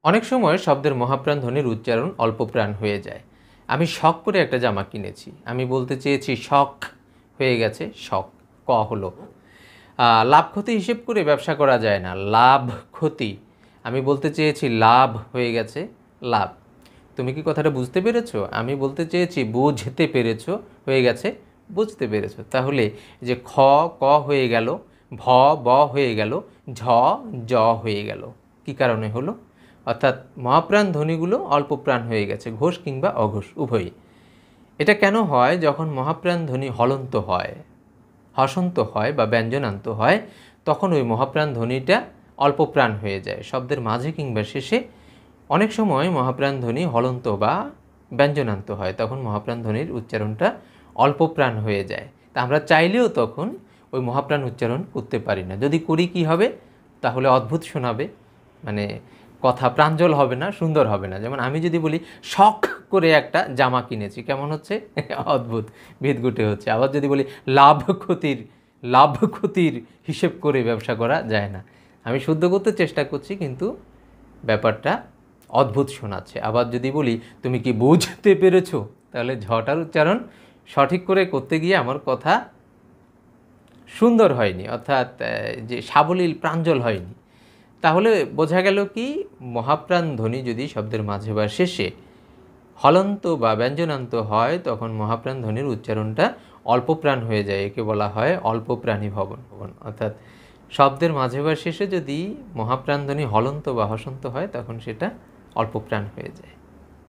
অনেক সময় শব্দের মহাপ্রাণ ধ্বনির উচ্চারণ অল্পপ্রাণ হয়ে যায়। আমি শখ করে একটা জামা কিনেছি, আমি বলতে চেয়েছি শখ, হয়ে গেছে শখ, ক হলো। লাভ ক্ষতি হিসেব করে ব্যবসা করা যায় না, লাভ ক্ষতি। আমি বলতে চেয়েছি লাভ, হয়ে গেছে লাভ। তুমি কি কথাটা বুঝতে পেরেছো? আমি বলতে চেয়েছি বুঝতে পেরেছো, হয়ে গেছে বুঝতে পেরেছো। তাহলে যে খ ক হয়ে গেল, ভ ব হয়ে গেল, ঝ জ হয়ে গেল, কি কারণে হলো? অর্থাৎ মহাপ্রাণ ধ্বনিগুলো অল্পপ্রাণ হয়ে গেছে, ঘোষ কিংবা অঘোষ উভয়ই। এটা কেন হয়? যখন মহাপ্রাণ ধ্বনি হলন্ত হয়, হসন্ত হয় বা ব্যঞ্জনান্ত হয়, তখন ওই মহাপ্রাণ ধ্বনিটা অল্পপ্রাণ হয়ে যায় শব্দের মাঝে কিংবা শেষে। অনেক সময় মহাপ্রাণ ধ্বনি হলন্ত বা ব্যঞ্জনান্ত হয়, তখন মহাপ্রাণ ধ্বনির উচ্চারণটা অল্পপ্রাণ হয়ে যায়। তা আমরা চাইলেও তখন ওই মহাপ্রাণ উচ্চারণ করতে পারি না। যদি করি কি হবে? তাহলে অদ্ভুত শোনাবে, মানে কথা প্রাঞ্জল হবে না, সুন্দর হবে না। যেমন আমি যদি বলি শখ করে একটা জামা কিনেছি, কেমন হচ্ছে? অদ্ভুত, ভিতগুটে হচ্ছে। আবার যদি বলি লাভ ক্ষতির হিসেব করে ব্যবসা করা যায় না। আমি শুদ্ধ করতে চেষ্টা করছি, কিন্তু ব্যাপারটা অদ্ভুত শোনাচ্ছে। আবার যদি বলি তুমি কি বুঝতে পেরেছো, তাহলে ঝটার উচ্চারণ সঠিক করে করতে গিয়ে আমার কথা সুন্দর হয়নি, অর্থাৎ যে সাবলীল প্রাঞ্জল হয়নি। তাহলে বোঝা গেল কি, মহাপ্রাণ ধ্বনি যদি শব্দের মাঝে বা শেষে হলন্ত বা ব্যঞ্জনান্ত হয়, তখন মহাপ্রাণ ধ্বনির উচ্চারণটা অল্পপ্রাণ হয়ে যায়। একে বলা হয় অল্পপ্রাণী ভবন। অর্থাৎ শব্দের মাঝে বা শেষে যদি মহাপ্রাণ ধ্বনি হলন্ত বা হসন্ত হয়, তখন সেটা অল্পপ্রাণ হয়ে যায়।